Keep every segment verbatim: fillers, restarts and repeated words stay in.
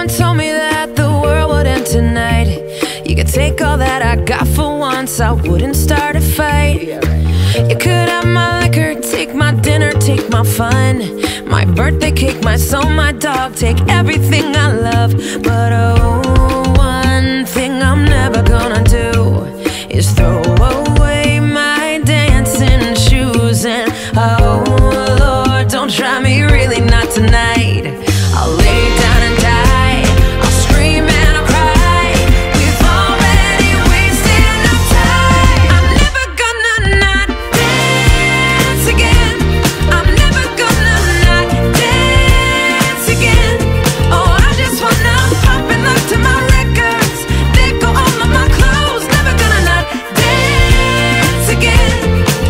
friend told me that the world would end tonight. You could take all that I got for once, I wouldn't start a fight. You could have my liquor, take my dinner, take my fun, my birthday cake, my soul, my dog, take everything I love. But oh, one thing I'm never gonna do is throw away my dancing shoes. And oh Lord, don't try me, really not tonight. I'll lay down and die, I'll scream and I'll cry. We've already wasted enough time. I'm never gonna not dance again. I'm never gonna not dance again. Oh, I just wanna pop and look to my records, let go all of my clothes. Never gonna not dance again.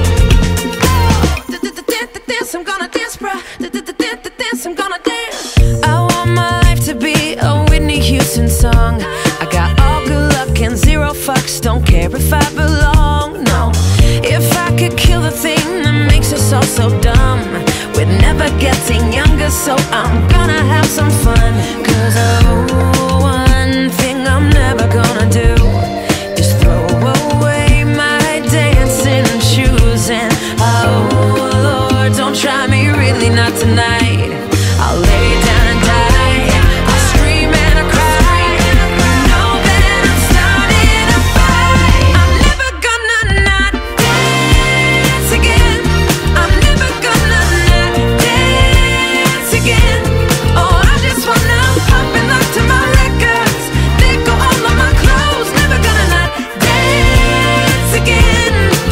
Dance, I'm gonna dance, bruh. Dance, I'm gonna dance. I want my life to be a Whitney Houston song. I got all good luck and zero fucks, don't care if I belong, no. If I could kill the thing that makes us all so dumb, we're never getting younger, so I'm gonna have some fun. Cause oh, one thing I'm never gonna do is throw away my dancing shoes. And oh Lord, don't try me, really not tonight. I'll lay down and die, I'll scream and I'll cry. You know that I'm starting a fight. I'm never gonna not dance again. I'm never gonna not dance again. Oh, I just wanna pop and look to my records, let go all of my clothes. Never gonna not dance again.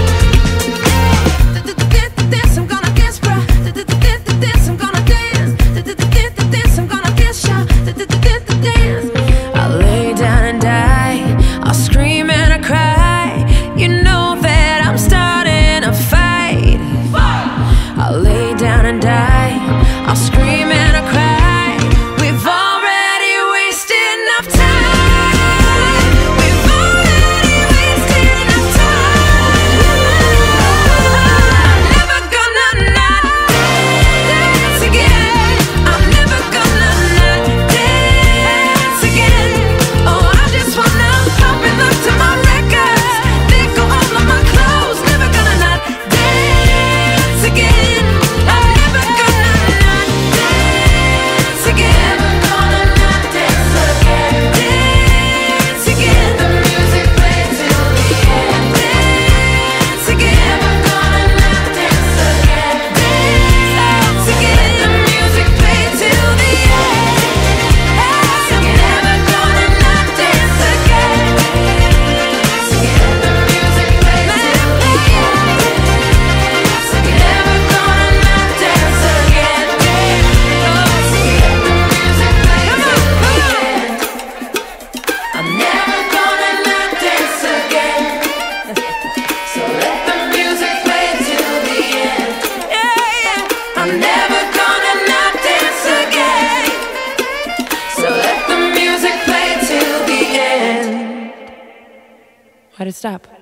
Dance, I'm gonna dance, bruh. Dance, I'm gonna dance. Dance, I'm gonna dance, y'all. Dance. I'll lay down and die, I'll scream and I cry. You know that I'm starting a fight. I'll lay down and die, I'll scream and I cry. We've already wasted enough time. We've already wasted enough time. I'm never gonna not dance again. I'm never gonna not dance again. Oh, I just wanna pop and look to my records, let go all of my clothes. Never gonna not dance again. I'm never gonna not dance again. Never gonna not dance again. Dance again. The music plays till the end. Dance again. Never gonna not dance again. Dance again. The music plays till the end. I'm never gonna not dance again. Dance again. The music plays till the end. Never gonna not dance again. Dance again. The music plays till the end. I'm never gonna not dance again. So let the music play till the end. I'm never gonna not dance again. So let the music play till the end. Why'd it stop?